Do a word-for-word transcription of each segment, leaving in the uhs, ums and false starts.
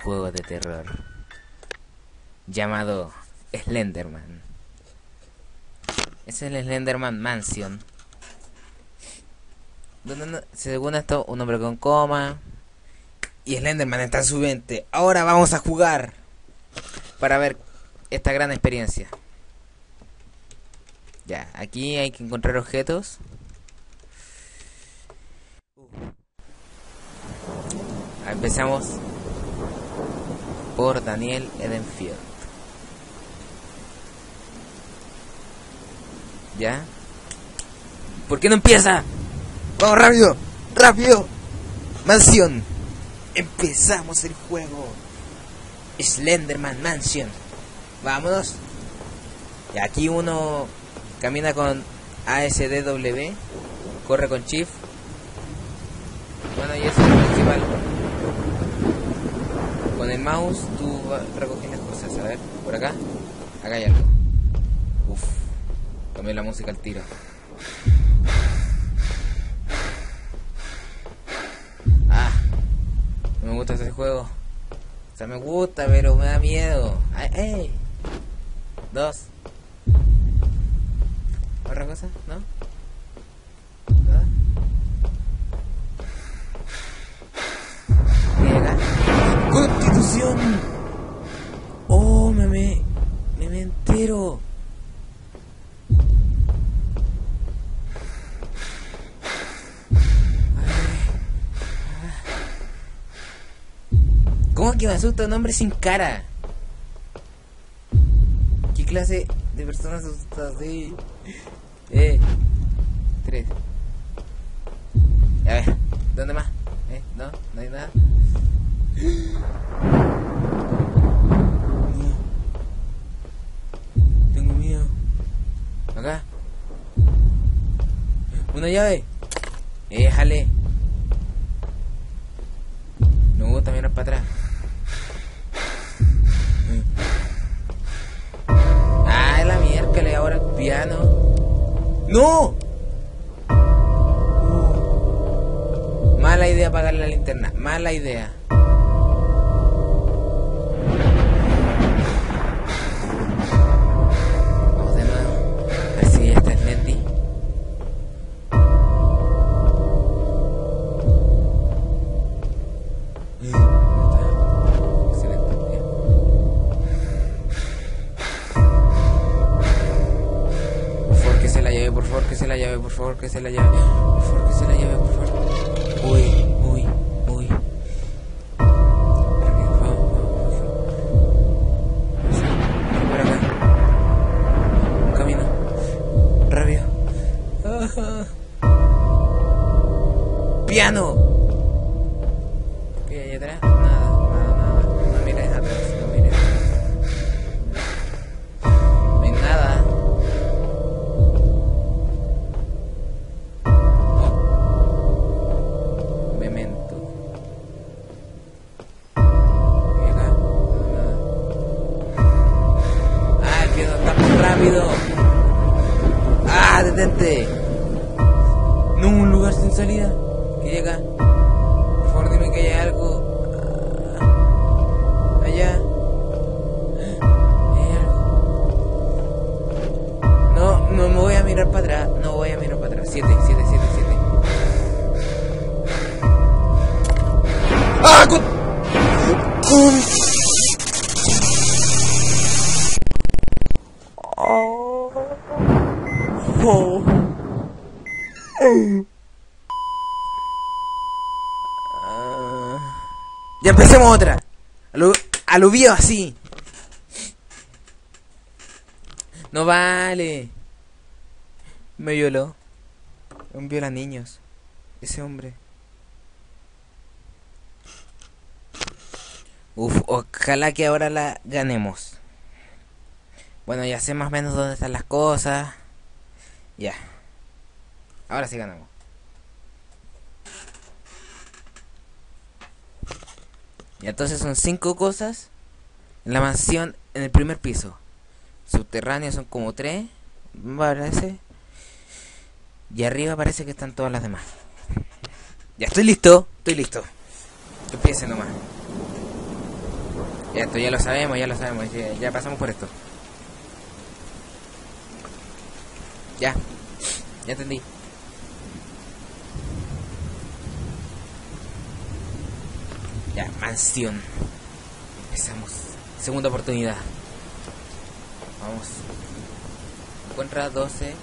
juego de terror llamado Slenderman. Es el Slenderman Mansion, donde no, según esto un hombre con coma y Slenderman está en su mente. Ahora vamos a jugar para ver esta gran experiencia. Ya, aquí hay que encontrar objetos. Empezamos por Daniel Edenfield. ¿Ya? ¿Por qué no empieza? ¡Vamos rápido! ¡Rápido! Mansión. Empezamos el juego. Slenderman Mansion. Vámonos. Y aquí uno camina con A S D W. Corre con Shift. Bueno, y eso es lo principal. Con el mouse tú recoges las cosas. A ver, por acá. Acá hay algo. Uff. Cambié la música al tiro. Ah. No me gusta ese juego. O sea, me gusta, pero me da miedo. Ay, ¡ey! Dos. ¿Otra cosa? ¿No? ¿Nada? Llega. ¡Constitución! ¡Oh, me me... me, me entero! ¿Cómo que me asusta un hombre sin cara? ¿Qué clase de personas asustadas? Sí. Eh. Tres. A ver, ¿dónde más? Eh, no, no hay nada. Tengo miedo. Acá. Una llave. Eh, jale. No me gusta mirar para atrás. Ah, la miércoles, ahora el piano. ¡No! Uh, mala idea apagar la linterna. Mala idea. Vamos de nuevo. A ver si ya está el Netdy. Por favor, que se la llave, por favor, que se la llave, por favor, que se la llave, por favor. Uy, uy, uy. Rápido, vamos, vamos. Por acá. Un camino. Rápido. Piano. ¿Qué hay allá atrás? Nada, nada, nada. No mires atrás, no mires. No hay nada. ¡Ah, detente! No, un lugar sin salida. ¿Qué hay acá? Por favor, dime que hay algo. Ah, allá. Hay algo. No, no me voy a mirar para atrás. No voy a mirar para atrás. Siete, siete, siete, siete. ¡Ah! ¡Con! ¡Con! Oh. Uh, ya empecemos otra. Aluvio así. No vale. Me violó. Un viola niños. Ese hombre. Uf, ojalá que ahora la ganemos. Bueno, ya sé más o menos dónde están las cosas. Ya. Ahora sí ganamos. Y entonces son cinco cosas en la mansión en el primer piso. Subterráneos son como tres, me parece. Y arriba parece que están todas las demás. Ya estoy listo, estoy listo. Que empiece nomás. Ya, esto ya lo sabemos, ya lo sabemos. Ya, ya pasamos por esto. Ya. Ya entendí. Ya, mansión. Empezamos. Segunda oportunidad. Vamos. Encuentra doce.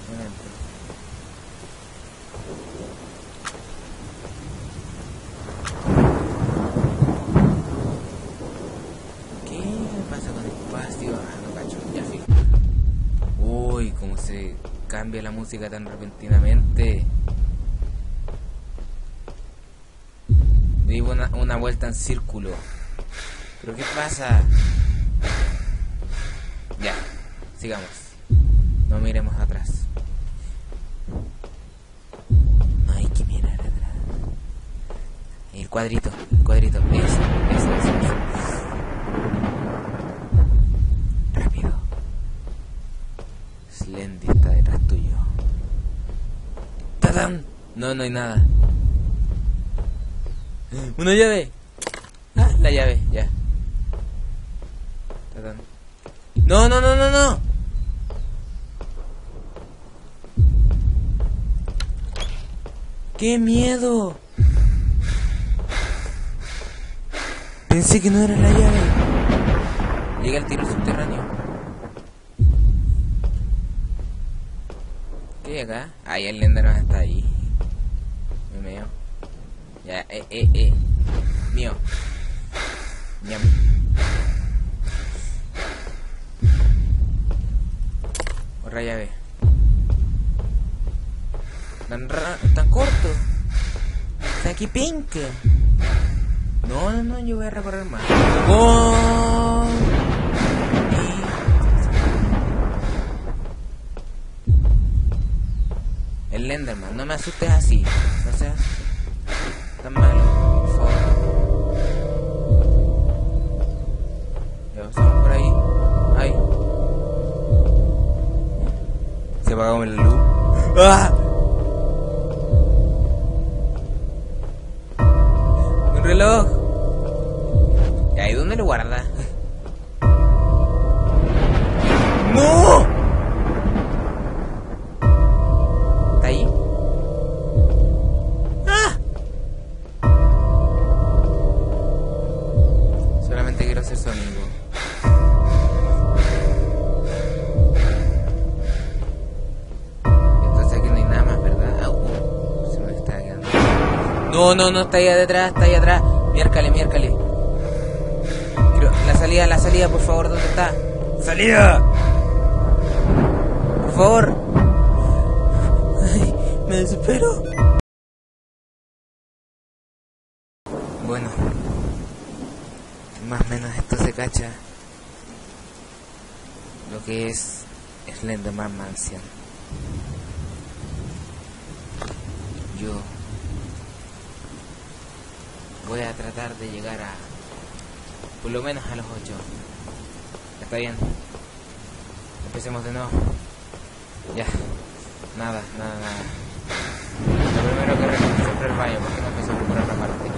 ¿Qué pasa con el espacio? Ah, no cacho. Ya sí. Uy, cómo se cambia la música tan repentinamente. Di una, una vuelta en círculo. ¿Pero qué pasa? Ya, sigamos. No miremos atrás. No hay que mirar atrás. El cuadrito, el cuadrito. Eso, eso, eso, eso. Rápido. Slendy está detrás tuyo. ¡Tadán! No, no hay nada. ¡Una llave! Ah, la llave, ya. ¡Tadán! ¡No, no, no, no, no! ¡Qué miedo! Pensé que no era la llave. Llega al tiro subterráneo. ¿Qué hay acá? Ahí el Enderman está ahí. Me meo. Ya, eh, eh, eh. Mío. Ñam. Otra llave. Tan, ra tan corto. Está aquí pink. No, no, no, yo voy a recorrer más. ¡Oh! Y... El Enderman, no me asustes así. No seas tan malo, por favor. Ya pasamos por ahí. Ahí. Se apagó la luz. ¡Ah! Un reloj. ¿Y ahí dónde lo guarda? ¡No! ¿Está ahí? ¡Ah! Solamente quiero hacer sonido. Entonces aquí no hay nada más, ¿verdad? Ah, uh, se me está quedando. No, no, no, está ahí detrás, está ahí atrás. Miércale, miércale. Quiero... La salida, la salida, por favor, ¿dónde está? ¡Salida! Por favor. Ay, me desespero. Bueno, más o menos esto se cacha lo que es Slenderman Mansion. Yo voy a tratar de llegar a por lo menos a los ocho. Está bien. Empecemos de nuevo. Ya. Nada, nada, nada. Lo primero que recuerdo siempre el baño, porque no empezó por otra parte.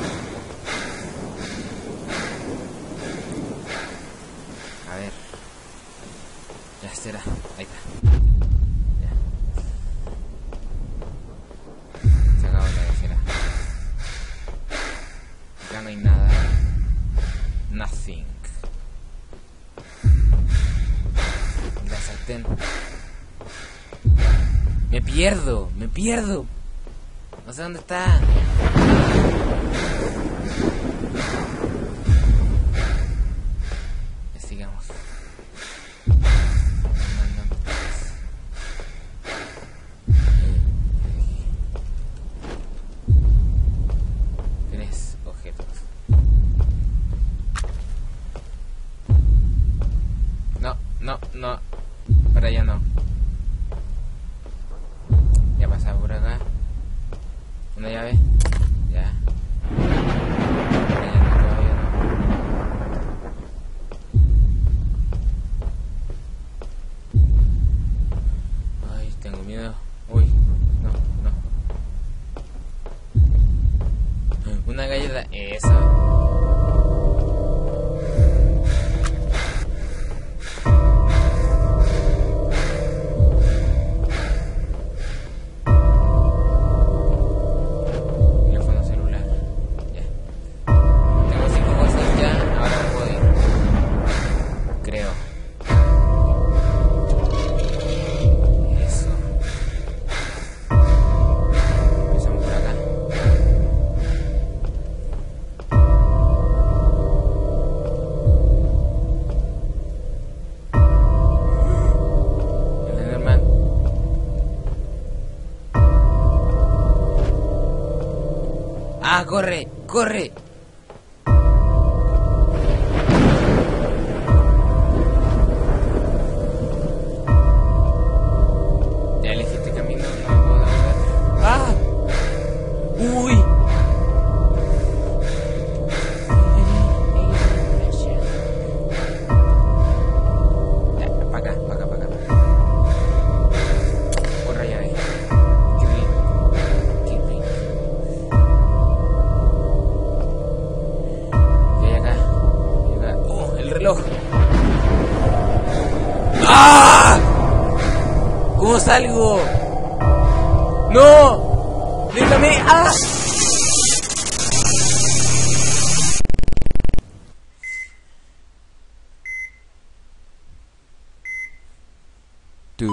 A ver. Ya será. Ahí está. Ya. Se acabó la escena. Ya no hay nada. Nothing. La sartén. Me pierdo, me pierdo. No sé dónde está. Ya sigamos. Tres objetos. No, no, no. Para allá no. Ya pasaba por acá. Una llave. Ya. Para allá no, todavía no. Ay, tengo miedo. Uy, no, no. Una galleta. Eso. ¡Ah, corre! ¡Corre! Ya elegí este camino, no me puedo dar. ¡Ah! ¡Uy! Ya, para acá, para acá, para acá. Corre ya ahí. Reloj. ¡Ah! ¿Cómo salgo? ¡No! ¡Déjame! ¡Ah! Tú.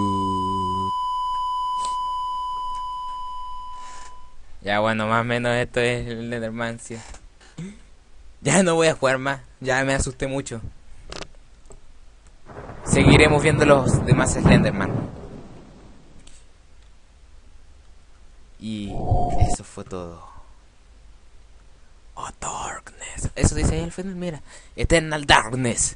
Ya bueno, más o menos esto es el Nethermancia. Ya no voy a jugar más, ya me asusté mucho. Seguiremos viendo los demás Slenderman. Y eso fue todo. Oh, darkness. Eso dice ahí al final, mira. Eternal Darkness.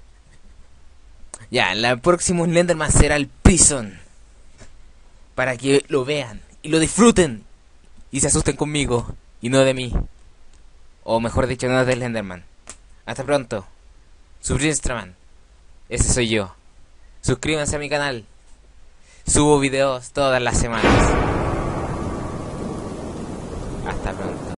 Ya, el próximo Slenderman será el Prison. Para que lo vean y lo disfruten. Y se asusten conmigo y no de mí. O mejor dicho, no de Slenderman. Hasta pronto. Subrinstraman. Ese soy yo. Suscríbanse a mi canal. Subo videos todas las semanas.